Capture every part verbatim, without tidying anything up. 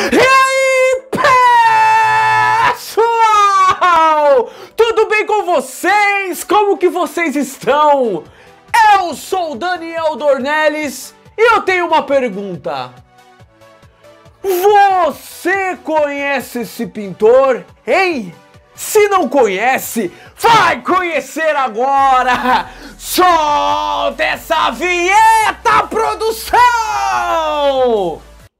E aí, pessoal? Tudo bem com vocês? Como que vocês estão? Eu sou o Daniel Dornelles e eu tenho uma pergunta. Você conhece esse pintor, hein? Se não conhece, vai conhecer agora! Solta essa vinheta, produção!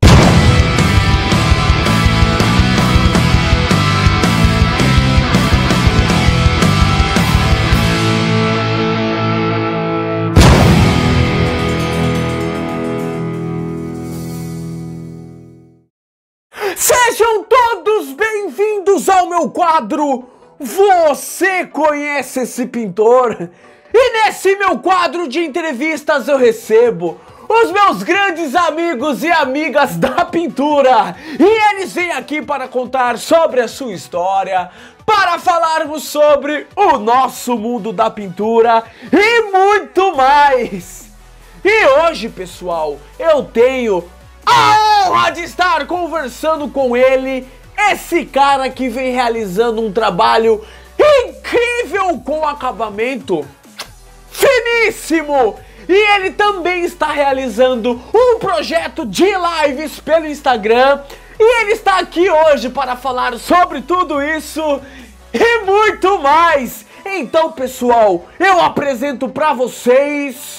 Sejam todos bem-vindos ao meu quadro Você Conhece Esse Pintor? E nesse meu quadro de entrevistas eu recebo os meus grandes amigos e amigas da pintura. E eles vêm aqui para contar sobre a sua história, para falarmos sobre o nosso mundo da pintura e muito mais. E hoje, pessoal, eu tenho a honra de estar conversando com ele, esse cara que vem realizando um trabalho incrível com acabamento finíssimo. E ele também está realizando um projeto de lives pelo Instagram. E ele está aqui hoje para falar sobre tudo isso e muito mais. Então, pessoal, eu apresento para vocês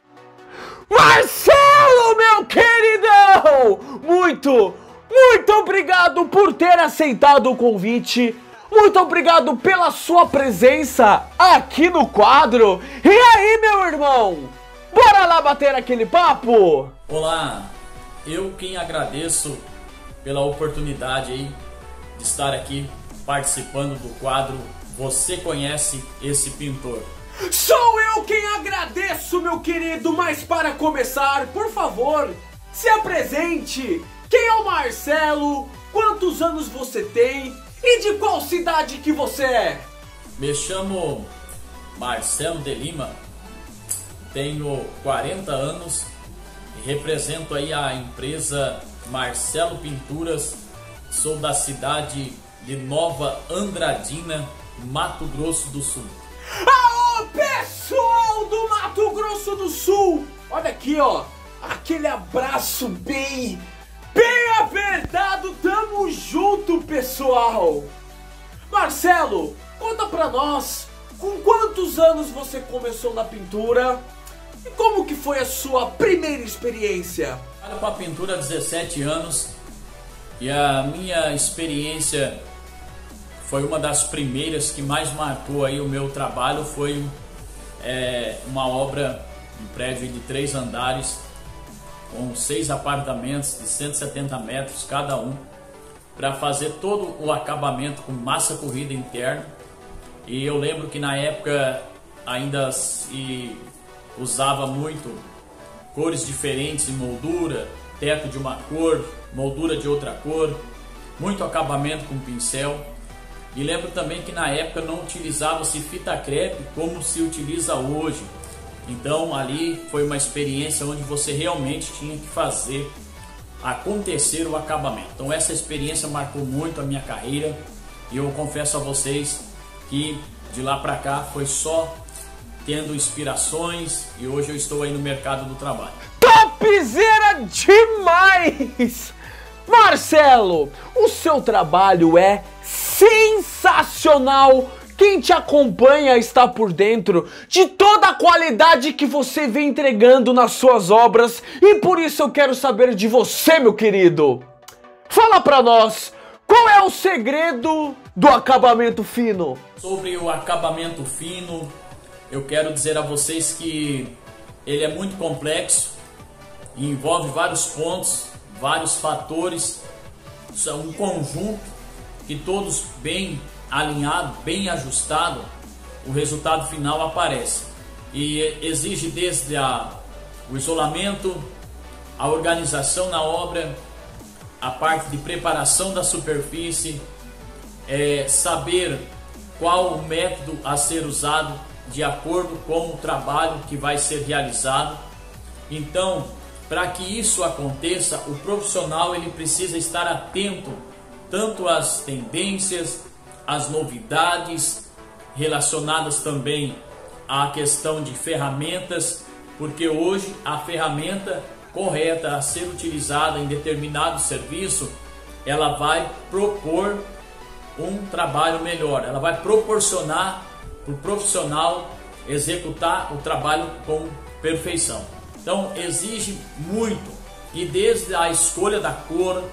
Marcelo, meu queridão! Muito, muito obrigado por ter aceitado o convite. Muito obrigado pela sua presença aqui no quadro. E aí, meu irmão? Bora lá bater aquele papo? Olá, eu quem agradeço pela oportunidade aí de estar aqui participando do quadro Você Conhece Esse Pintor? Sou eu quem agradeço, meu querido, mas para começar, por favor, se apresente. Quem é o Marcelo? Quantos anos você tem? E de qual cidade que você é? Me chamo Marcelo de Lima, tenho quarenta anos e represento aí a empresa Marcelo Pinturas. Sou da cidade de Nova Andradina, Mato Grosso do Sul. Alô, pessoal do Mato Grosso do Sul! Olha aqui, ó, aquele abraço bem, bem apertado, tamo junto, pessoal! Marcelo, conta pra nós, com quantos anos você começou na pintura e como que foi a sua primeira experiência? Eu com a pintura há dezessete anos e a minha experiência foi uma das primeiras que mais marcou aí o meu trabalho. Foi é, uma obra, um prédio de três andares, com seis apartamentos de cento e setenta metros cada um, para fazer todo o acabamento com massa corrida interna. E eu lembro que na época ainda se usava muito cores diferentes em moldura, teto de uma cor, moldura de outra cor, muito acabamento com pincel. E lembro também que na época não utilizava-se fita crepe como se utiliza hoje. Então ali foi uma experiência onde você realmente tinha que fazer acontecer o acabamento. Então essa experiência marcou muito a minha carreira e eu confesso a vocês que de lá para cá foi só tendo inspirações e hoje eu estou aí no mercado do trabalho. Topzera demais! Marcelo, o seu trabalho é sensacional! Quem te acompanha está por dentro de toda a qualidade que você vem entregando nas suas obras e por isso eu quero saber de você, meu querido. Fala pra nós, qual é o segredo do acabamento fino? Sobre o acabamento fino, eu quero dizer a vocês que ele é muito complexo e envolve vários pontos, vários fatores, são um conjunto que todos bem alinhado, bem ajustado, o resultado final aparece. E exige desde a, o isolamento, a organização na obra, a parte de preparação da superfície, é, saber qual o método a ser usado de acordo com o trabalho que vai ser realizado. Então, para que isso aconteça, o profissional ele precisa estar atento tanto às tendências, às novidades relacionadas também à questão de ferramentas, porque hoje a ferramenta correta a ser utilizada em determinado serviço, ela vai propor um trabalho melhor, ela vai proporcionar para o profissional executar o trabalho com perfeição. Então exige muito, e desde a escolha da cor,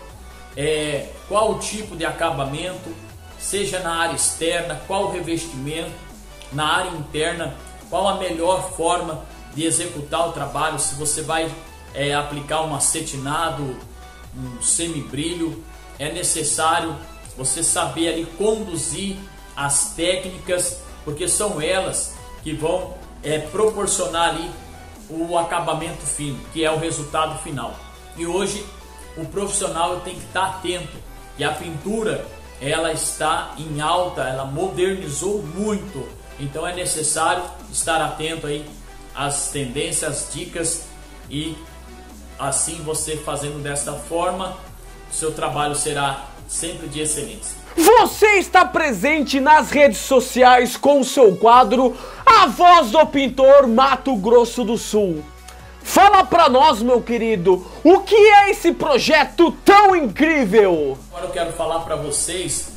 é, qual o tipo de acabamento, seja na área externa, qual o revestimento, na área interna, qual a melhor forma de executar o trabalho, se você vai é, aplicar um acetinado, um semibrilho, é necessário você saber ali conduzir as técnicas, porque são elas que vão é, proporcionar ali o acabamento fino, que é o resultado final. E hoje o profissional tem que estar atento, e a pintura ela está em alta, ela modernizou muito, então é necessário estar atento aí às tendências, às dicas, e assim você fazendo desta forma, o seu trabalho será sempre de excelência. Você está presente nas redes sociais com o seu quadro A Voz do Pintor Mato Grosso do Sul. Fala pra nós, meu querido, o que é esse projeto tão incrível? Agora eu quero falar para vocês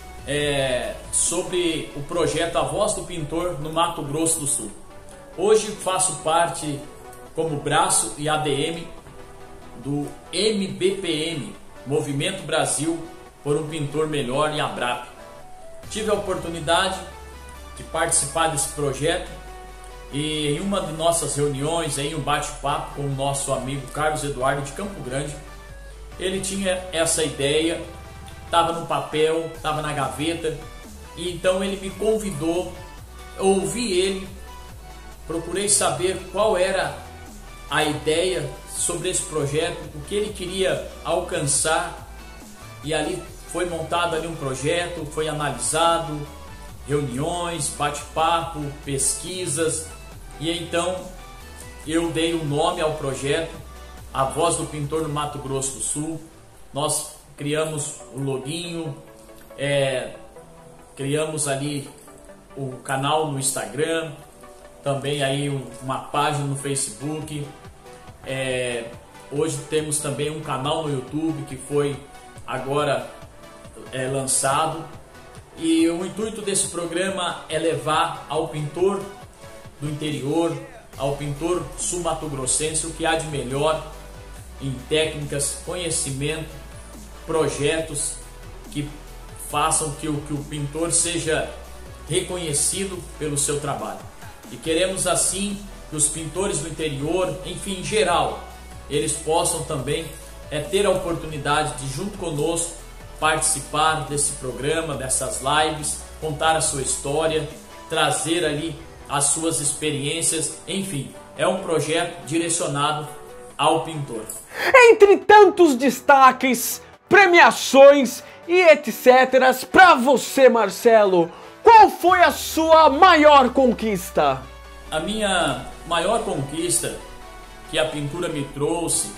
é, sobre o projeto A Voz do Pintor no Mato Grosso do Sul. Hoje faço parte como braço e A D M do M B P M, Movimento Brasil por um Pintor Melhor, e ABRAP. Tive a oportunidade de participar desse projeto, e em uma de nossas reuniões, em um bate-papo com o nosso amigo Carlos Eduardo de Campo Grande, ele tinha essa ideia, estava no papel, estava na gaveta, e então ele me convidou, ouvi ele, procurei saber qual era a ideia sobre esse projeto, o que ele queria alcançar, e ali foi montado ali um projeto, foi analisado, reuniões, bate-papo, pesquisas, e então eu dei o um nome ao projeto, A Voz do Pintor no Mato Grosso do Sul. Nós criamos o loginho, é, criamos ali o canal no Instagram, também aí uma página no Facebook. É, hoje temos também um canal no YouTube que foi agora é, lançado, e o intuito desse programa é levar ao pintor do interior, ao pintor sul-mato-grossense, o que há de melhor em técnicas, conhecimento, projetos que façam que o, que o pintor seja reconhecido pelo seu trabalho. E queremos assim que os pintores do interior, enfim, em geral, eles possam também é, ter a oportunidade de, junto conosco, participar desse programa, dessas lives, contar a sua história, trazer ali as suas experiências, enfim, é um projeto direcionado ao pintor. Entre tantos destaques, premiações e etcétera, para você, Marcelo, qual foi a sua maior conquista? A minha maior conquista que a pintura me trouxe,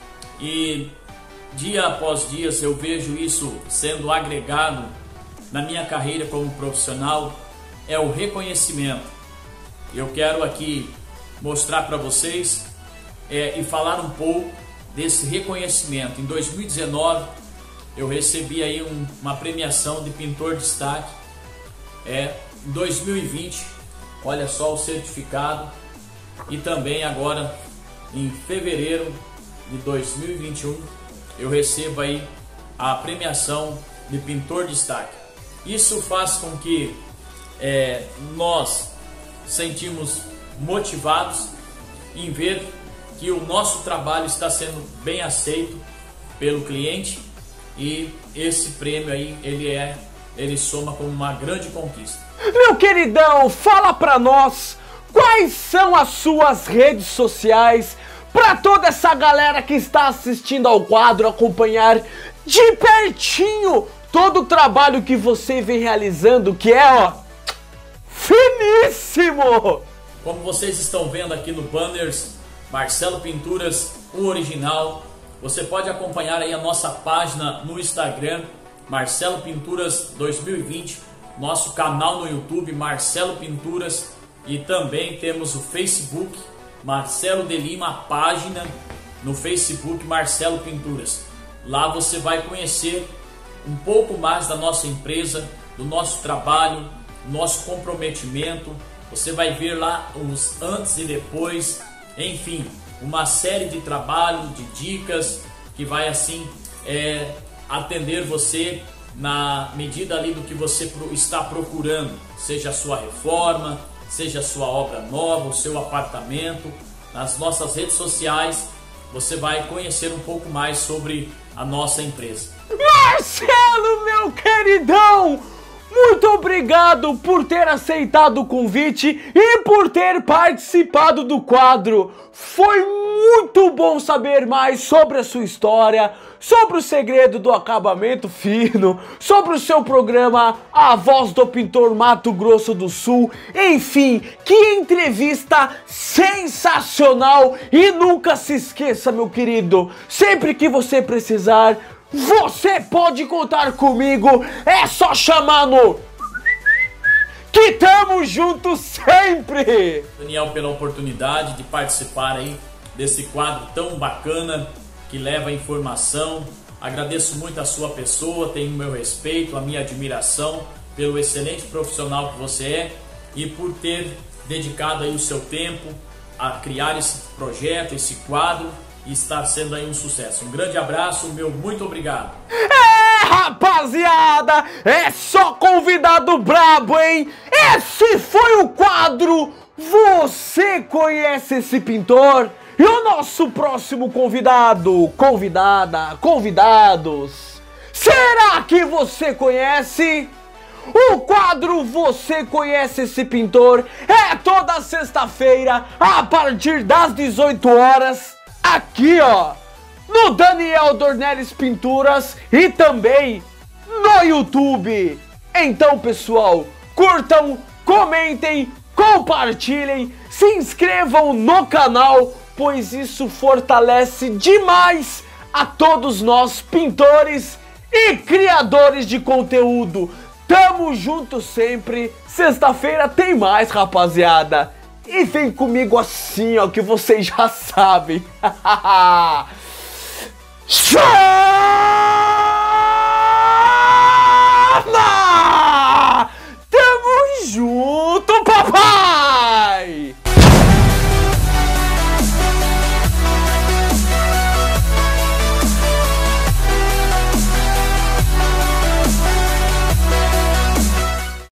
e dia após dia eu vejo isso sendo agregado na minha carreira como profissional, é o reconhecimento. Eu quero aqui mostrar para vocês é, e falar um pouco desse reconhecimento. Em dois mil e dezenove eu recebi aí um, uma premiação de pintor destaque. É, em dois mil e vinte, olha só o certificado, e também agora em fevereiro de dois mil e vinte e um eu recebo aí a premiação de pintor destaque. Isso faz com que é, nós sentimos motivados em ver que o nosso trabalho está sendo bem aceito pelo cliente, e esse prêmio aí ele é ele soma como uma grande conquista. Meu queridão, fala pra nós quais são as suas redes sociais para toda essa galera que está assistindo ao quadro acompanhar de pertinho todo o trabalho que você vem realizando, que é, ó, finíssimo! Como vocês estão vendo aqui no banners, Marcelo Pinturas, o original. Você pode acompanhar aí a nossa página no Instagram, Marcelo Pinturas dois mil e vinte, nosso canal no YouTube, Marcelo Pinturas, e também temos o Facebook, Marcelo de Lima, página no Facebook, Marcelo Pinturas. Lá você vai conhecer um pouco mais da nossa empresa, do nosso trabalho, nosso comprometimento. Você vai ver lá os antes e depois, enfim, uma série de trabalho, de dicas que vai assim é, atender você na medida ali do que você está procurando, seja a sua reforma, seja a sua obra nova, o seu apartamento. Nas nossas redes sociais você vai conhecer um pouco mais sobre a nossa empresa. Marcelo, meu queridão, muito obrigado por ter aceitado o convite e por ter participado do quadro. Foi muito bom saber mais sobre a sua história, sobre o segredo do acabamento fino, sobre o seu programa A Voz do Pintor Mato Grosso do Sul. Enfim, que entrevista sensacional! E nunca se esqueça, meu querido, sempre que você precisar, você pode contar comigo. É só chamar no... que tamo junto sempre! Daniel, pela oportunidade de participar aí desse quadro tão bacana que leva informação. Agradeço muito a sua pessoa, tenho o meu respeito, a minha admiração pelo excelente profissional que você é e por ter dedicado aí o seu tempo a criar esse projeto, esse quadro, e estar sendo aí um sucesso. Um grande abraço, meu muito obrigado. É, rapaziada, é só convidado brabo, hein? Esse foi o quadro Você Conhece Esse Pintor? E o nosso próximo convidado, convidada, convidados, será que você conhece? O quadro Você Conhece Esse Pintor é toda sexta-feira a partir das dezoito horas, aqui ó, no Daniel Dornelles Pinturas e também no YouTube. Então pessoal, curtam, comentem, compartilhem, se inscrevam no canal, pois isso fortalece demais a todos nós pintores e criadores de conteúdo. Tamo junto sempre. Sexta-feira tem mais, rapaziada. E vem comigo assim, ó, que vocês já sabem. Show!